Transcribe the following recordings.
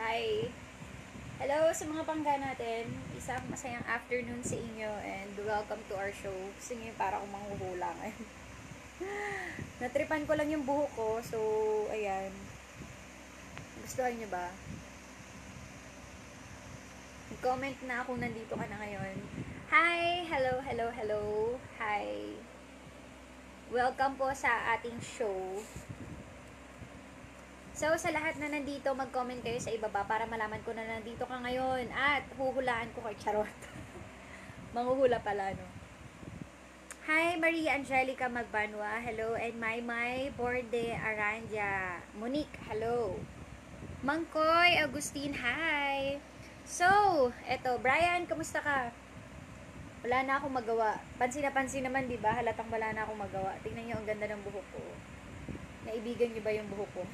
Hi! Hello sa mga pangga natin. Isang masayang afternoon sa inyo and welcome to our show. Gusto niyo yung para akong manghuhula ngayon. Natripan ko lang yung buhok ko, so ayan. Gustuhan niyo ba? Comment na kung nandito ka na ngayon. Hi! Hello, hello, hello. Hi! Welcome po sa ating show. So, sa lahat na nandito, mag-comment kayo sa ibaba para malaman ko na nandito ka ngayon. At huhulaan ko kay Charot. Manghuhula pala, no? Hi, Maria Angelica Magbanwa. Hello. And Maymay Borde Aranja. Monique, hello. Mangkoy Agustin, hi. So, eto, Brian, kamusta ka? Wala na akong magawa. Pansin na pansin naman, di ba? Halatang wala na akong magawa. Tingnan niyo ang ganda ng buhok ko. Naibigan niyo ba yung buhok ko?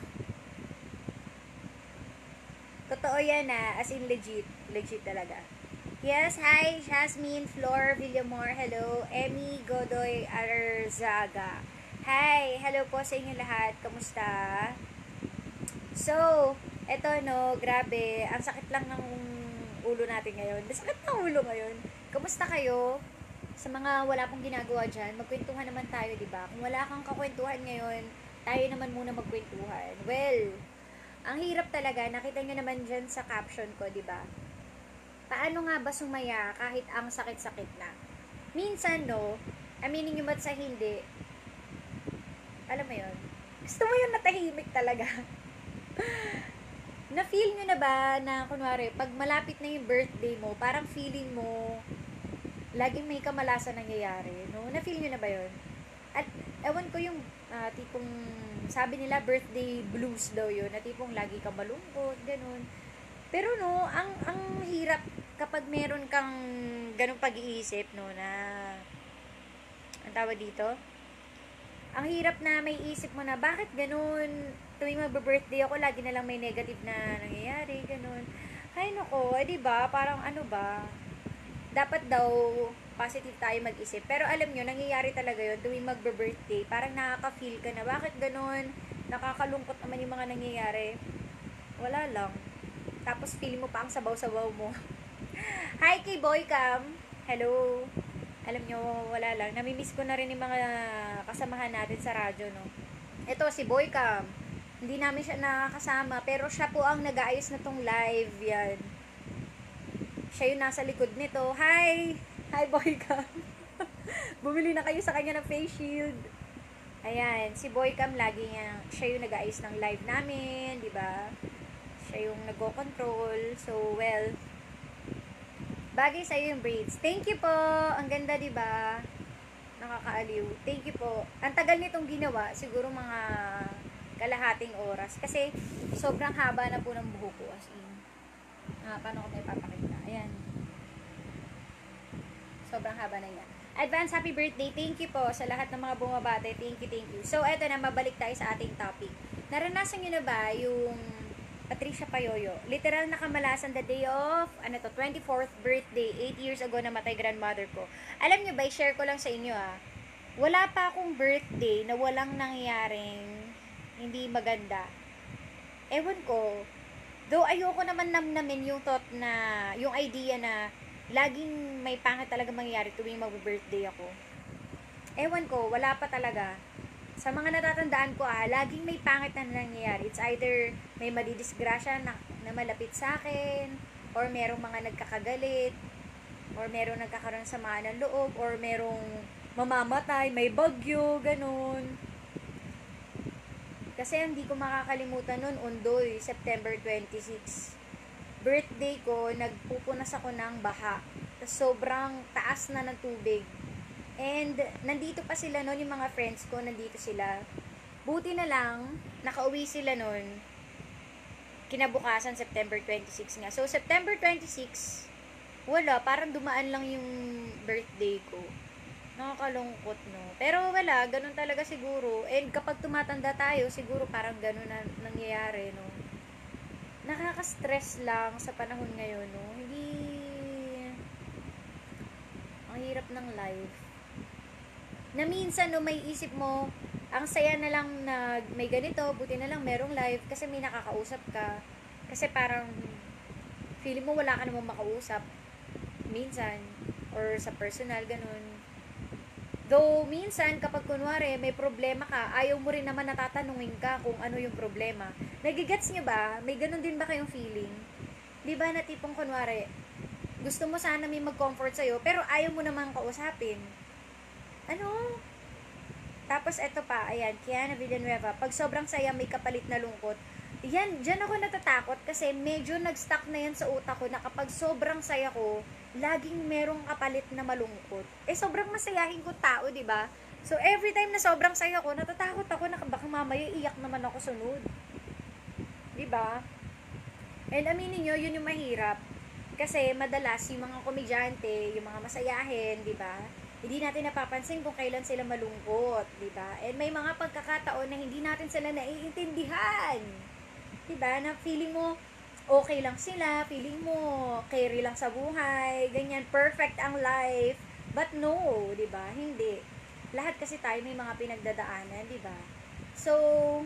Totoo yan as in legit. Legit talaga. Yes, hi, Jasmine, Flor, Villamor, hello, Emmy, Godoy, Arzaga. Hi, hello po sa inyo lahat. Kamusta? So, eto no, grabe, ang sakit lang ng ulo natin ngayon. Sakit ng ulo ngayon. Kamusta kayo? Sa mga wala pong ginagawa dyan, magkwentuhan naman tayo, di ba? Kung wala kang kakwentuhan ngayon, tayo naman muna magkwentuhan. Well, ang hirap talaga, nakita nyo naman dyan sa caption ko, di ba? Paano nga ba sumaya kahit ang sakit-sakit na? Minsan, no, aminin nyo ba't sa hindi, alam mo yun, gusto mo yung natahimik talaga. Na-feel nyo na ba na, kunwari, pag malapit na yung birthday mo, parang feeling mo, laging may kamalasan nangyayari, no? Na-feel nyo na ba yun? At, ewan ko yung tipong, sabi nila birthday blues daw yun, na tipong lagi ka malungkot, ganun. Pero no, ang hirap kapag meron kang ganung pag-iisip, no, na, ang tawag dito, ang hirap na may isip mo na, bakit ganun, tuwing magbe-birthday ako, lagi na lang may negative na nangyayari, ganun. Ay, nako, diba, parang ano ba, dapat daw positive tayo mag-isip. Pero alam nyo, nangyayari talaga yun tuwing magbe-birthday. Parang nakaka-feel ka na, bakit ganun? Nakakalungkot naman yung mga nangyayari. Wala lang. Tapos feeling mo pa ang sabaw-sabaw mo. Hi kay Boycam. Hello. Alam nyo, wala lang. Namimiss ko na rin yung mga kasamahan natin sa radyo, no? Ito, si Boycam. Hindi namin siya nakakasama, pero siya po ang nag-aayos na tong live. Yan. Siya yung nasa likod nito. Hi! Hi, Boycam. Bumili na kayo sa kanya ng face shield. Ayan, si Boycam lagi niya, siya yung nag-aayos ng live namin, di ba? Siya yung nagko-control. So, well, bagay sa'yo yung braids. Thank you po! Ang ganda, di ba? Nakakaaliw. Thank you po. Ang tagal nitong ginawa, siguro mga kalahating oras. Kasi, sobrang haba na po ng buhok ko. As in, paano ko may papakita? Ayan. Sobrang haba na niya. Advance happy birthday. Thank you po sa lahat ng mga bumabate. Thank you, thank you. So, eto na, mabalik tayo sa ating topic. Naranasan nyo na ba yung Patricia Payoyo? Literal na kamalasan the day of, 24th birthday, 8 years ago namatay grandmother ko. Alam nyo ba, i-share ko lang sa inyo wala pa akong birthday na walang nangyaring hindi maganda. Ewan ko, though ayoko naman namnamin yung thought na, yung idea na laging may pangit talaga mangyayari tuwing mag-birthday ako. Ewan ko, wala pa talaga. Sa mga natatandaan ko laging may pangit na nangyayari. It's either may madidisgrasya na malapit sa akin, or merong mga nagkakagalit, or merong nagkakaroon samaan ng loob, or merong mamamatay, may bagyo, ganun. Kasi hindi ko makakalimutan nun, Undoy, September 26. Birthday ko, nagpupunas ako ng baha. Sobrang taas na ng tubig. And, nandito pa sila noon, yung mga friends ko, nandito sila. Buti na lang, nakauwi sila noon. Kinabukasan, September 26 nga. So, September 26, wala, parang dumaan lang yung birthday ko. Nakakalungkot, no? Pero wala, ganun talaga siguro. And kapag tumatanda tayo, siguro parang ganun na nangyayari, no? Nakaka-stress lang sa panahon ngayon, no? Hindi, ang hirap ng life. Na minsan, no, may isip mo, ang saya na lang na may ganito, buti na lang merong live kasi may nakakausap ka. Kasi parang, feeling mo wala ka namang makausap. Minsan, or sa personal, ganun. Though, minsan, kapag kunwari, may problema ka, ayaw mo rin naman natatanungin ka kung ano yung problema. Nagigets nyo ba? May ganun din ba kayong feeling? Di ba na tipong kunwari, gusto mo sana may mag-comfort sa'yo, pero ayaw mo naman kausapin. Ano? Tapos eto pa, ayan, Kiana Villanueva, pag sobrang saya may kapalit na lungkot, yan, dyan ako natatakot kasi medyo nag-stuck na yan sa utak ko na kapag sobrang saya ko, laging merong kapalit na malungkot. Eh, sobrang masayahin ko tao, di ba? So, every time na sobrang saya ko, natatakot ako na baka mamaya iyak naman ako sunod. Di ba? And aminin nyo, yun yung mahirap. Kasi madalas yung mga komedyante, yung mga masayahin, di ba? Hindi natin napapansin kung kailan sila malungkot, di ba? And may mga pagkakataon na hindi natin sila naiintindihan. Di ba? Na feeling mo okay lang sila, feeling mo carry lang sa buhay, ganyan, perfect ang life. But no, di ba? Hindi. Lahat kasi tayo may mga pinagdadaanan, di ba? So,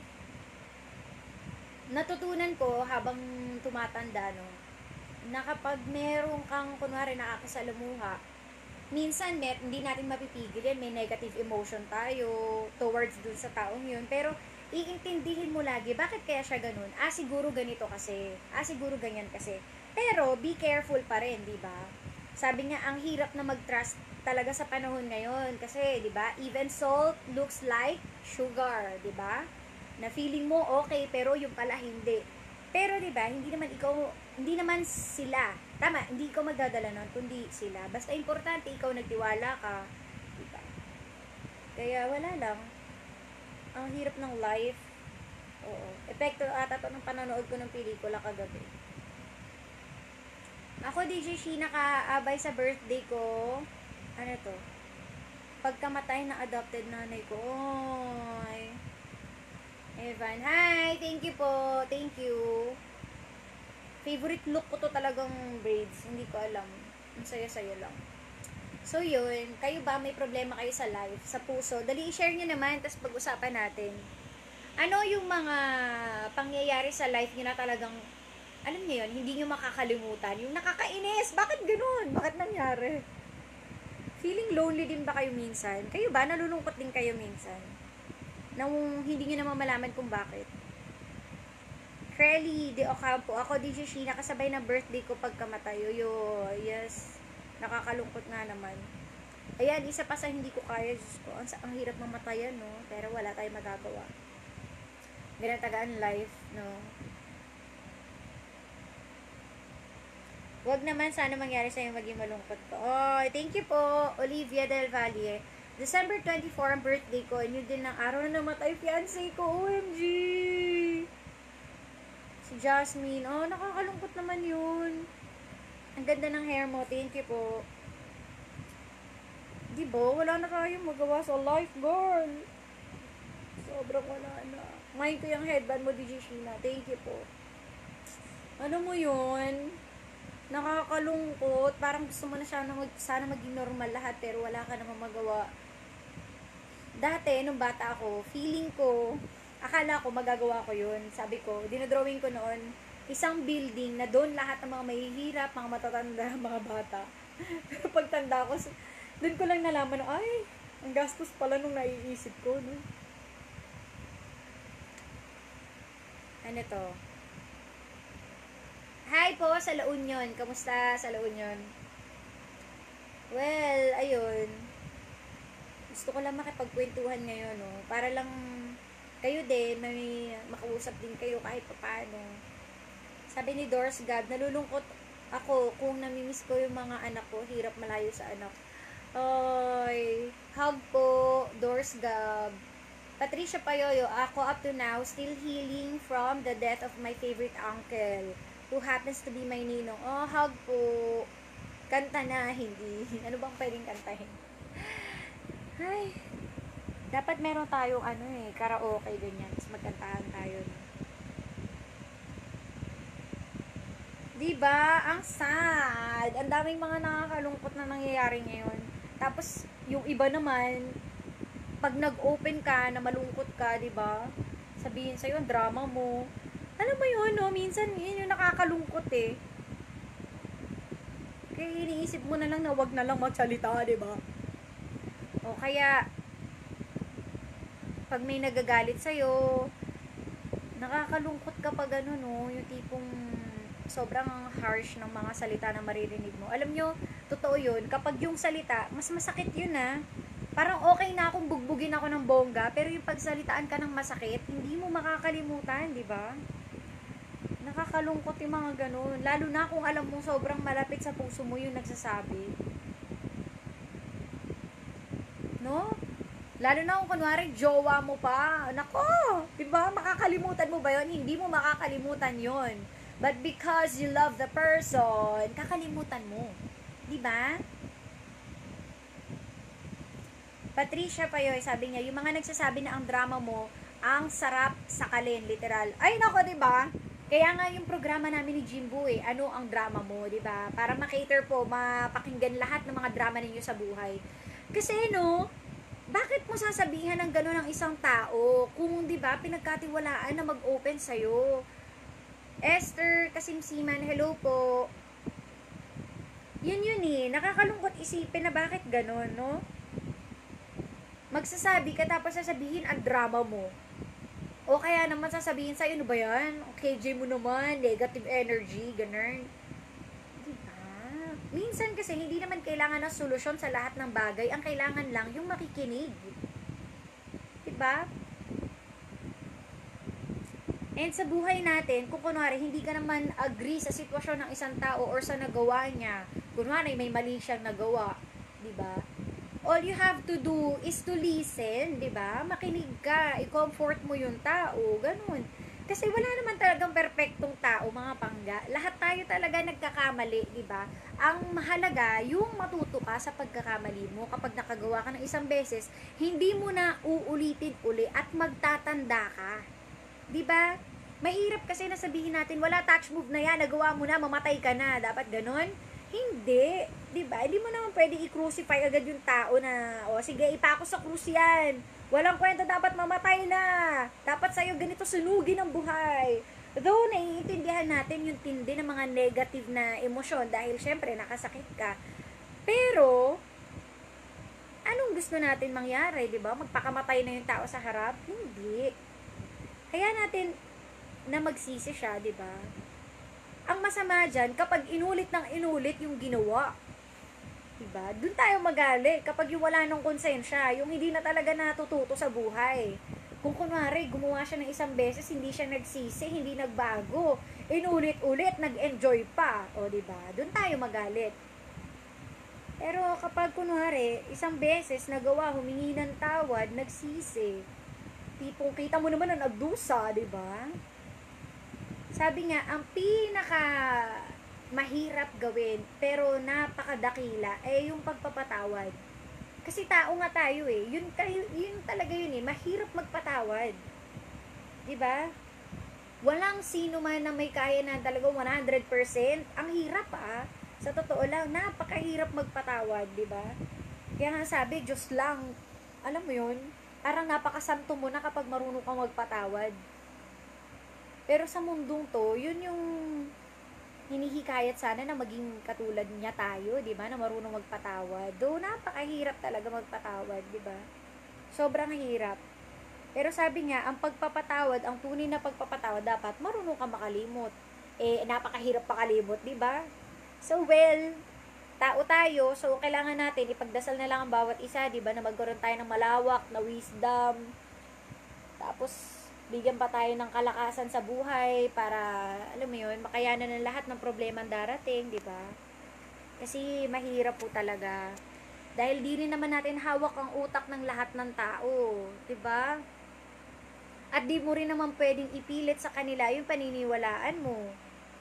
natutunan ko habang tumatanda, no, na kapag meron kang, kunwari, nakakasalamuha, minsan hindi natin mapipigil yan, may negative emotion tayo towards dun sa taong yun, pero iintindihin mo lagi, bakit kaya siya ganun? Siguro ganito kasi, siguro ganyan kasi, pero be careful pa rin, di ba? Sabi nga, ang hirap na mag-trust talaga sa panahon ngayon, kasi, di ba, even salt looks like sugar, di ba? Na feeling mo okay, pero yung pala hindi. Pero 'di ba, hindi naman sila. Tama, hindi ikaw magdadala nun, kundi sila. Basta importante ikaw nagtiwala ka, 'di ba? Kaya wala lang. Ang hirap ng life. Oo. Epekto ata to ng panonood ko ng pelikula kagabi. Ako, DJ Sheena, kaabay sa birthday ko. Ano to? Pagkamatay ng adopted nanay ko. Oy. Evan, hi! Thank you po. Thank you. Favorite look ko to talagang braids. Hindi ko alam. Ang saya-saya lang. So, yun. Kayo ba may problema kayo sa life, sa puso? Dali, i-share nyo naman, tapos pag-usapan natin. Ano yung mga pangyayari sa life nyo na talagang, alam nyo yun, hindi nyo makakalimutan? Yung nakakainis. Bakit ganun? Bakit nangyari? Feeling lonely din ba kayo minsan? Kayo ba? Nalulungkot din kayo minsan? Nang hindi nyo naman malaman kung bakit. Crelly de Ocampo, ako DJ Sheena, kasabay ng birthday ko pagkamatay. Yes, nakakalungkot nga naman. Ayan, isa pa sa hindi ko kaya, Diyos ko, ang hirap mamatayan, no? Pero wala tayong magagawa. Ginatagaan life, no? Wag naman, sana mangyari sa'yo maging malungkot ko. Oh, thank you po, Olivia Del Valle. December 24 ang birthday ko, and yun din ng araw na namatay fiancé ko. OMG! Si Jasmine. Oh, nakakalungkot naman yun. Ang ganda ng hair mo. Thank you po. Diba? Wala na tayong magawa sa life, girl. Sobrang wala na. Ngayon ko yung headband mo, DJ Sheena. Thank you po. Ano mo yun? Nakakalungkot. Parang gusto mo na sana maging normal lahat, pero wala ka namang magawa. Dati, nung bata ako, feeling ko, akala ko magagawa ko yun. Sabi ko, dinodrawing ko noon, isang building na doon lahat ng mga mahihirap, mga matatanda, mga bata. Pero pagtanda ko, doon ko lang nalaman, ay, ang gastos pala nung naiisip ko, no? Ano to? Hi po sa La Union. Kamusta sa La Union? Well, ayun. Gusto ko lang makipagkwentuhan ngayon, no? Para lang kayo din, may makausap din kayo kahit paano. Sabi ni Doris Gab, nalulungkot ako kung namimiss ko yung mga anak ko, hirap malayo sa anak. Oy, hug po, Doris Gab. Patricia Payoyo, ako up to now, still healing from the death of my favorite uncle, who happens to be my ninong. Oh, hug po. Kanta na, hindi. Ano bang pwedeng kantahin? Ay, dapat meron tayong karaoke ganyan, tapos magkantahan tayo. Diba? Ang sad. Ang daming mga nakakalungkot na nangyayari ngayon. Tapos, yung iba naman, pag nag-open ka na malungkot ka, diba? Sabihin sa'yo, ang drama mo. Alam Alam mo yun, no? Minsan, yun yung nakakalungkot eh. Kaya iniisip mo na lang na wag na lang magsalita, di ba? O kaya, pag may nagagalit sa'yo, nakakalungkot kapag ano, no? Yung tipong sobrang harsh ng mga salita na maririnig mo. Alam nyo, totoo yun. Kapag yung salita, mas masakit yun ah. Parang okay na akong bugbugin ako ng bongga, pero yung pagsalitaan ka ng masakit, hindi mo makakalimutan, di ba? Nakakalungkot yung mga ganun. Lalo na kung alam mo sobrang malapit sa puso mo yung nagsasabi. No? Lalo na kung kunwari, jowa mo pa. Nako! Diba? Makakalimutan mo ba yon? Hindi mo makakalimutan yon. But because you love the person, kakalimutan mo. Diba? Patricia Payoy, sabi niya, yung mga nagsasabi na ang drama mo, ang sarap sakalin, literal. Ay, nako, diba? Kaya nga yung programa namin ni Jimbo ano ang drama mo, di ba? Para ma-cater po, mapakinggan lahat ng mga drama ninyo sa buhay. Kasi no, bakit mo sasabihan ng gano'n ng isang tao kung di ba pinagkatiwalaan na mag-open sa'yo? Esther Kasimsiman, hello po. Yun nakakalungkot isipin na bakit gano'n, no? Magsasabi ka tapos sasabihin ang drama mo. O kaya naman sasabihin sa'yo, ano ba yan? KJ mo naman, negative energy, ganun. Diba? Minsan kasi hindi naman kailangan ng solusyon sa lahat ng bagay. Ang kailangan lang yung makikinig. Diba? And sa buhay natin, kung kunwari hindi ka naman agree sa sitwasyon ng isang tao or sa nagawa niya, kunwari may mali siyang nagawa, diba? All you have to do is to listen, di ba? Makinig ka, i-comfort mo yung tao, ganun. Kasi wala naman talagang perpektong tao, mga pangga. Lahat tayo talaga nagkakamali, di ba? Ang mahalaga, yung matuto ka sa pagkakamali mo. Kapag nakagawa ka ng isang beses, hindi mo na uulitin uli at magtatanda ka. Di ba? Mahirap kasi na sabihin natin, wala touch move na yan, nagawa mo na, mamatay ka na. Dapat ganun? Hindi. Diba? Hindi mo naman pwede i-crucify agad yung tao na, o sige, ipako sa krus yan. Walang kwenta, dapat mamatay na. Dapat sa'yo ganito sunugin ang buhay. Though, naiintindihan natin yung tindi ng mga negative na emosyon dahil syempre, nakasakit ka. Pero, anong gusto natin mangyari, diba? Magpakamatay na yung tao sa harap? Hindi. Kaya natin na magsisi siya, diba? Ang masama dyan, kapag inulit ng inulit yung ginawa. Diba? Doon tayo magalit. Kapag yung wala nung konsensya, yung hindi na talaga natututo sa buhay. Kung kunwari, gumawa siya ng isang beses, hindi siya nagsisi, hindi nagbago. Inulit-ulit, nag-enjoy pa. O, diba? Doon tayo magalit. Pero kapag kunwari, isang beses nagawa, humingi ng tawad, nagsisi, tipong kita mo naman na nagdusa, diba? Sabi nga, ang pinaka mahirap gawin, pero napakadakila, yung pagpapatawad. Kasi tao nga tayo yun talaga yun mahirap magpatawad. Diba? Walang sino man na may kaya na talaga 100%. Ang hirap sa totoo lang, napakahirap magpatawad, diba? Kaya nga sabi, Diyos lang, alam mo yun, parang napakasanto mo na kapag marunong kang magpatawad. Pero sa mundong to, yun yung hinihikayat sana na maging katulad niya tayo, di ba? Na marunong magpatawad. Do napakahirap talaga magpatawad, di ba? Sobrang hirap. Pero sabi nga, ang pagpapatawad, ang tunay na pagpapatawad, dapat marunong ka makalimot. Napakahirap makalimot, di ba? So, tao tayo, so kailangan natin ipagdasal na lang ang bawat isa, di ba? Na magkaroon tayo ng malawak na wisdom. Tapos, bigyan pa tayo ng kalakasan sa buhay para, alam mo yun, makayanan ng lahat ng problema darating, di ba? Kasi mahirap po talaga. Dahil di rin naman natin hawak ang utak ng lahat ng tao, di ba? At di mo rin naman pwedeng ipilit sa kanila yung paniniwalaan mo.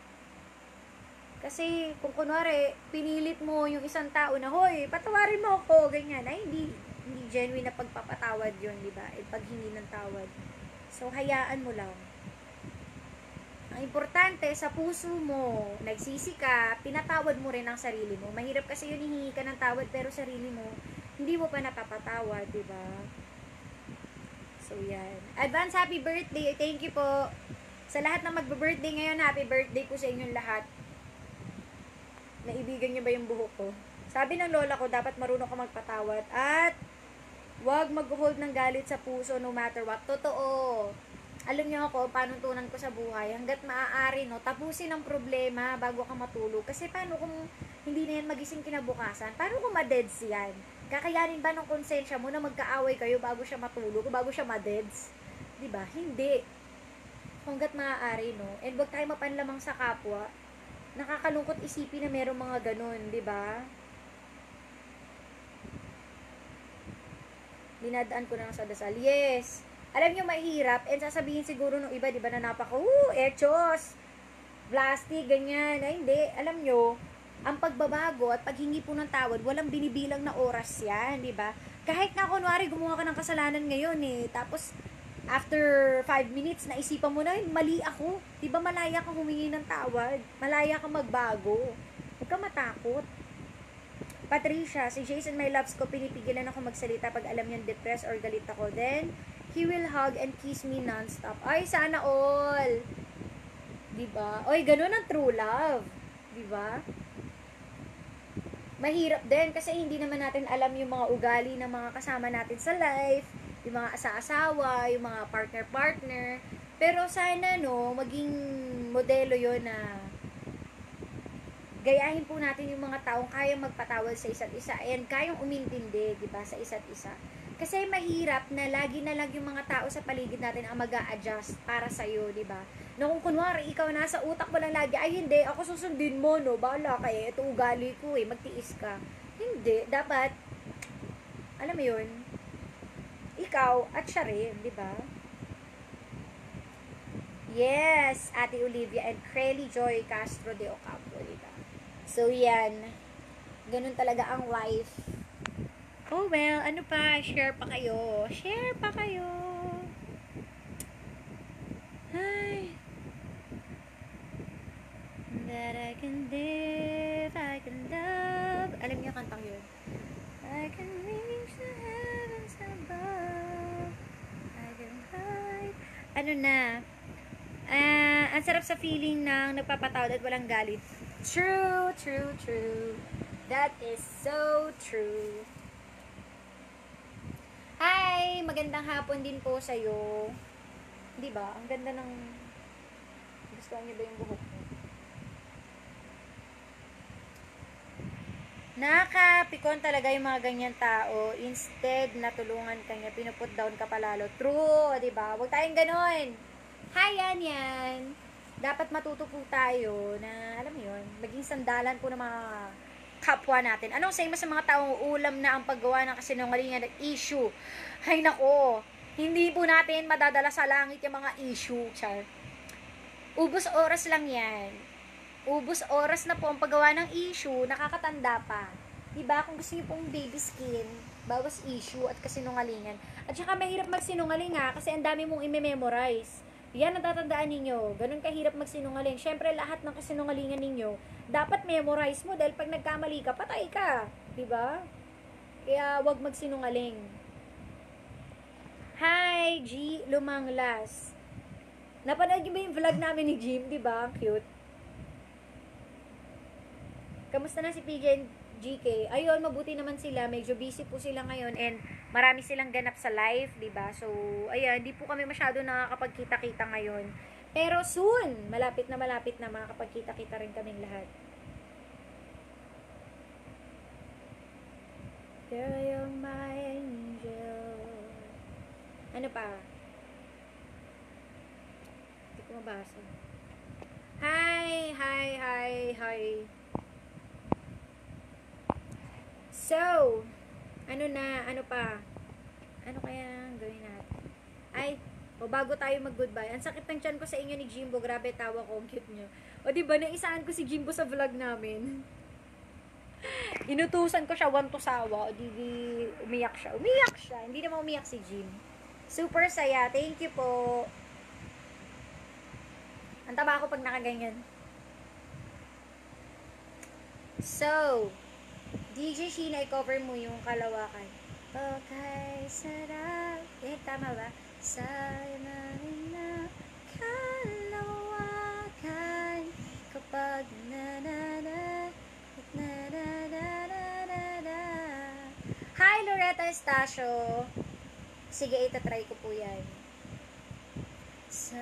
Kasi kung kunwari, pinilit mo yung isang tao na, hoy, patawarin mo ako, ganyan, ay hindi genuine na pagpapatawad yun, di ba? Paghingi ng tawad. So, hayaan mo lang. Ang importante, sa puso mo, nagsisi ka, pinatawad mo rin ang sarili mo. Mahirap kasi yun, hihingi ka ng tawad, pero sarili mo, hindi mo pa napapatawad, diba? So, yan. Advance happy birthday. Thank you po. Sa lahat ng magbe-birthday ngayon, happy birthday po sa inyong lahat. Naibigan niyo ba yung buhok ko? Sabi ng lola ko, dapat marunong ka magpatawad at wag mag-hold ng galit sa puso no matter what. Totoo. Alam niyo ako, paano tunan ko sa buhay, hanggat maaari, no, tapusin ang problema bago ka matulog. Kasi paano kung hindi na yan magising kinabukasan? Paano kung madeds yan? Kakayanin ba ng konsensya mo na magkaaway kayo bago siya matulog o bago siya madeds? Diba? Hindi. Hanggat maaari, no? And wag tayo mapanlamang sa kapwa. Nakakalungkot isipin na merong mga ganun, diba? Dinadaan ko na lang sa dasal. Yes. Alam nyo, mahirap. And sasabihin siguro nung iba, diba, na echos, plastic, ganyan. Ay, hindi. Alam nyo, ang pagbabago at paghingi po ng tawad, walang binibilang na oras yan, diba? Kahit na kunwari, gumawa ka ng kasalanan ngayon tapos, after 5 minutes, naisipan mo na, mali ako. Diba malaya kang humingi ng tawad? Malaya kang magbago. Huwag ka matakot. Patricia, si Jason my loves ko, pinipigilan ako magsalita pag alam niyang depressed or galit ako. Then, he will hug and kiss me non-stop. Ay, sana all. Diba? Oy, ganun ang true love. Diba? Mahirap din kasi hindi naman natin alam yung mga ugali ng mga kasama natin sa life, yung mga asa-asawa, yung mga partner-partner. Pero sana, no, maging modelo yon na gayahin po natin yung mga taong kayang magpatawad sa isa't isa and kayang umintindi, diba, sa isa't isa. Kasi mahirap na lagi na lang yung mga tao sa paligid natin ang mag-a-adjust para sa'yo, diba? Na kung kunwari, ikaw nasa utak mo lang lagi, ay hindi, ako susundin mo, no, bahala kayo, ito ugali ko magtiis ka. Hindi, dapat, alam mo yun, ikaw at siya rin, diba? Yes, Ate Olivia and Crelly Joy Castro de Ocampo, diba? So, yan. Ganun talaga ang life. Oh, well, ano pa? Share pa kayo. Share pa kayo. Ay. That I can live, I can love. Alam niyo kantang yun. I can reach the heavens above. I can hide. Ano na? Ang sarap sa feeling ng nagpapatawad at walang galit. True, true, true. That is so true. Hi! Magandang hapon din po sa'yo. Di ba? Ang ganda ng... Gusto niyo ba yung buhok mo? Nakakapikon talaga yung mga ganyan tao. Instead na tulungan ka niya, pinuput down ka palalo. True, di ba? Huwag tayong ganon. Hi, yan. Dapat matuto po tayo na, alam mo yun, maging sandalan po ng mga kapwa natin. Anong say mo sa mga taong ulam na ang paggawa ng kasinungalingan at issue? Ay nako, hindi po natin madadala sa langit yung mga issue, char. Ubus oras lang yan. Ubus oras na po ang paggawa ng issue, nakakatanda pa. Diba? Kung gusto niyo pong baby skin, bawas issue at kasinungalingan. At saka mahirap magsinungaling kasi ang dami mong i-memorize. Yan ang tatandaan ninyo. Ganun kahirap magsinungaling. Siyempre, lahat ng kasinungalingan ninyo, dapat memorize mo dahil pag nagkamali ka, patay ka. Diba? Kaya, wag magsinungaling. Hi, G. Lumanglas. Napanood niyo ba yung vlog namin ni Jim? Diba? Cute. Kamusta na si PJ and GK? Ayun, mabuti naman sila. Medyo busy po sila ngayon and marami silang ganap sa live, diba? So, ayan, hindi po kami masyado nakakapagkita-kita ngayon. Pero soon, malapit na makakapagkita-kita rin kaming lahat. Girl, you're my angel. Ano pa? Hindi ko mabasa. Hi. So, ano pa? Ano kaya ang gawin natin? Ay, bago tayo mag-goodbye. Ang sakit ng tiyan ko sa inyo ni Jimbo. Grabe, tawa ko. Ang cute nyo. O, diba, naisaan ko si Jimbo sa vlog namin. Inutusan ko siya, want to sawa. O, di umiyak siya. Hindi naman umiyak si Jim. Super saya. Thank you po. Ang taba ako pag nakaganyan. So, DJ Sheena, i-cover mo yung Kalawakan. Okay, sarap. Tama ba? Sa'yo na rin na Kalawakan. Loretta Estacio. Sige, itatry ko po yan. Sa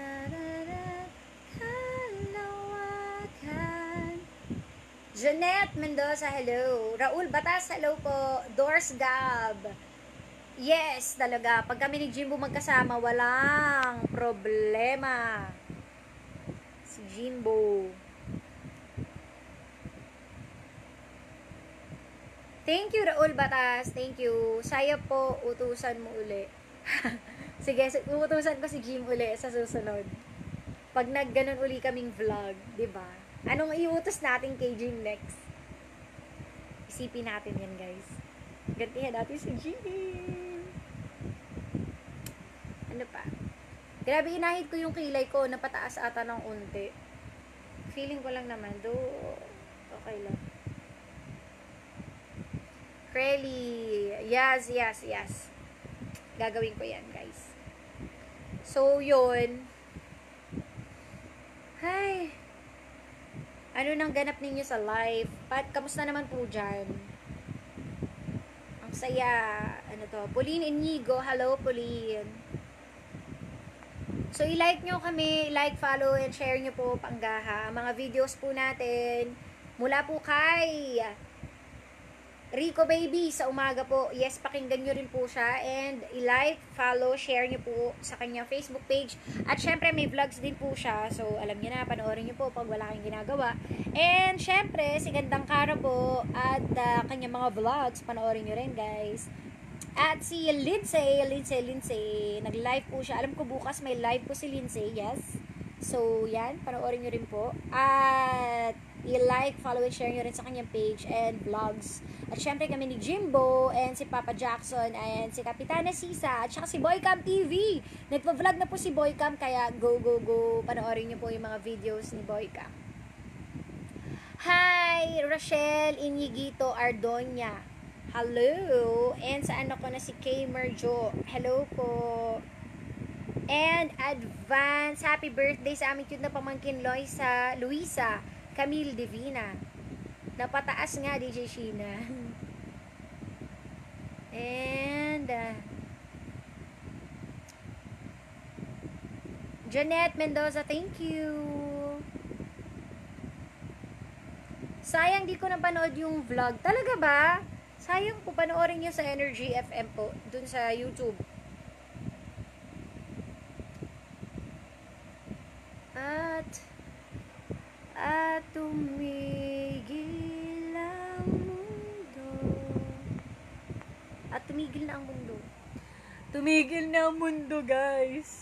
kalawakan. Jeanette Mendoza, hello. Raul Batas, hello po. Doors Gab. Yes, talaga. Pag kami ni Jimbo magkasama, walang problema. Si Jimbo. Thank you, Raul Batas. Thank you. Saya po, utusan mo uli. Sige, uutusan ko si Jim uli sa susunod. Pag nagganon uli kaming vlog, di ba? Anong iutos natin kay Jim next? Isipin natin yan, guys. Gantihan natin si Jim. Ano pa? Grabe, inahid ko yung kilay ko. Napataas ata ng unti. Feeling ko lang naman. Okay lang. Crelly. Yes. Gagawin ko yan, guys. So, yun. Hi. Ano nang ganap ninyo sa life? Kamusta naman po dyan? Ang saya. Ano to? Pauline Inigo. Hello, Pauline. So, i-like nyo kami. Like, follow, and share nyo po, Panggaha. Mga videos po natin. Mula po kay Rico Baby sa umaga po. Yes, pakinggan nyo rin po siya. And i-like, follow, share nyo po sa kanyang Facebook page. At syempre, may vlogs din po siya. So, alam nyo na, panoorin nyo po pag wala kayong ginagawa. And syempre, si Gandang Kara po at kanyang mga vlogs, panoorin nyo rin, guys. At si Lindsay. Nag-live po siya. Alam ko bukas may live po si Lindsay. Yes. So, yan. Panoorin nyo rin po. At i-like, follow, and share nyo rin sa kanyang page and vlogs. At syempre kami ni Jimbo and si Papa Jackson and si Kapitana Sisa at saka si Boycam TV. Nagpa-vlog na po si Boycam kaya go. Panoorin nyo po yung mga videos ni Boycam. Hi! Rochelle Iñiguito Ardoña. Hello! And sa anak ko na si Kay Merjo. Hello po! And advance happy birthday sa aming cute na pamangkin Luisa Camille Divina. Napataas nga, DJ Sheena. And Jeanette Mendoza, thank you. Sayang di ko napanood yung vlog. Talaga ba? Sayang po, panoorin nyo sa Energy FM po, dun sa YouTube. At tumigil ang mundo. At tumigil na ang mundo. Tumigil na ang mundo, guys.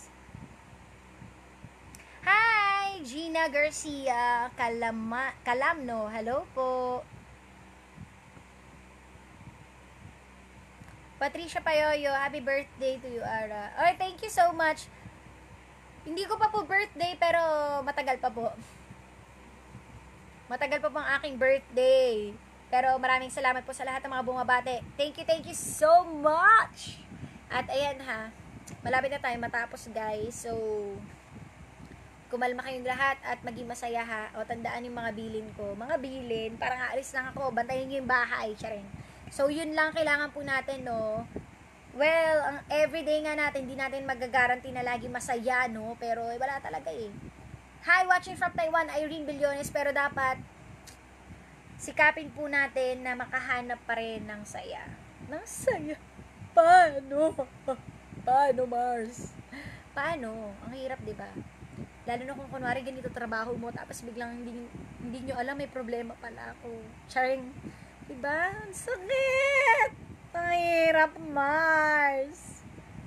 Hi! Gina Garcia Kalamno. Hello po. Patricia Payoyo, happy birthday to you, Ara. Oh, thank you so much. Hindi ko pa po birthday, pero matagal pa po. Matagal pa po ang aking birthday. Pero maraming salamat po sa lahat ng mga bumabate. Thank you so much. At ayan ha, malapit na tayo matapos, guys. So, kumalma kayong lahat at maging masaya ha. O, tandaan yung mga bilin ko. Mga bilin, parang aalis lang ako. Bantayin nyo yung bahay. Charing. So, yun lang kailangan po natin, no. Well, ang everyday nga natin, hindi natin magagaranti na lagi masaya, no. Pero wala talaga eh. Hi, watching from Taiwan, Irene Billones, pero dapat sikapin po natin na makahanap pa rin ng saya. Ng saya? Paano? Paano, Mars? Paano? Ang hirap, diba? Lalo na kung kunwari ganito trabaho mo, tapos biglang hindi nyo alam, may problema pala ako. Charing, diba? Ang sakit! Ang hirap, Mars!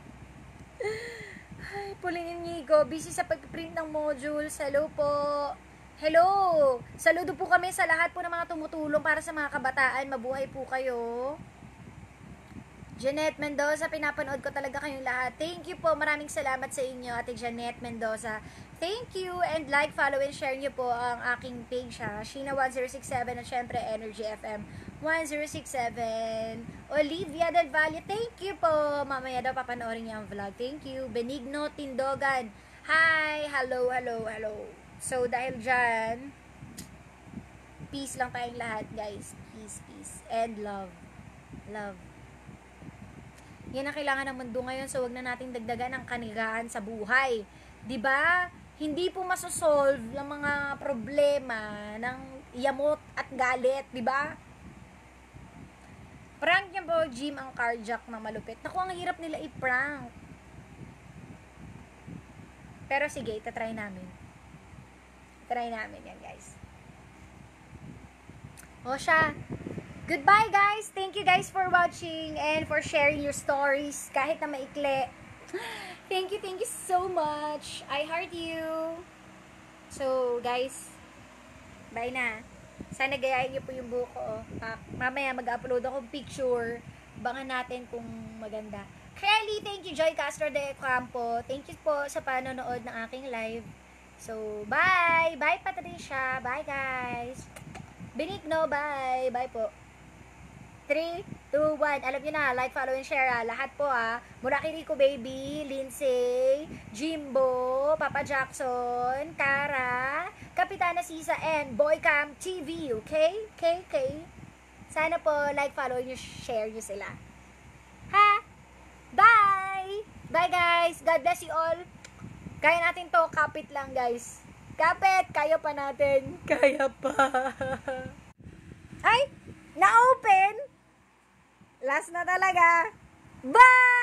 Ay, Pauline Inigo, busy sa pag-print ng modules. Hello po. Hello. Saludo po kami sa lahat po ng mga tumutulong para sa mga kabataan. Mabuhay po kayo. Jeanette Mendoza, pinapanood ko talaga kayong lahat. Thank you po. Maraming salamat sa inyo, Ate Jeanette Mendoza. Thank you. And like, follow, and share nyo po ang aking page ha. Sheena1067 at syempre Energy FM 1067. Olivia Del Valle, thank you po. Mamaya daw papanoorin niya ang vlog. Thank you. Benigno Tindogan. Hi. Hello. So, dahil dyan, peace lang tayong lahat, guys. Peace. And love. Yan ang kailangan ng mundo ngayon, so wag na nating dagdagan ang kanigaan sa buhay. 'Di ba? Hindi po masosolve ang mga problema ng yamot at galit, 'di ba? Prank niya po, Jim, ang carjack na malupit. Naku, ang hirap nila i-prank. Pero sige, itatry namin. Try namin yan, guys. O siya. Goodbye, guys. Thank you, guys, for watching and for sharing your stories. Kahit na maikli. Thank you so much. I heart you. So, guys, bye na. Sana gayahin niyo po yung buhok ko. Mamaya mag-upload ako picture. Bangan natin kung maganda. Kelly, thank you. Joy Castro de Campo. Thank you po sa panonood ng aking live. So, bye! Bye, Patricia! Bye, guys! Benigno, bye! Bye po. 3, 2, 1. Alam nyo na, like, follow, and share. Lahat po mula kay Rico Baby, Lindsay, Jimbo, Papa Jackson, Kara, Kapitana Sisa, and Boycam TV. Okay? Okay. Sana po, like, follow, and share nyo sila. Ha? Bye! Bye, guys! God bless you all. Kaya natin to. Kapit lang, guys. Kapit! Kaya pa natin. Kaya pa. Ay! Na-open! Last na talaga. Bye!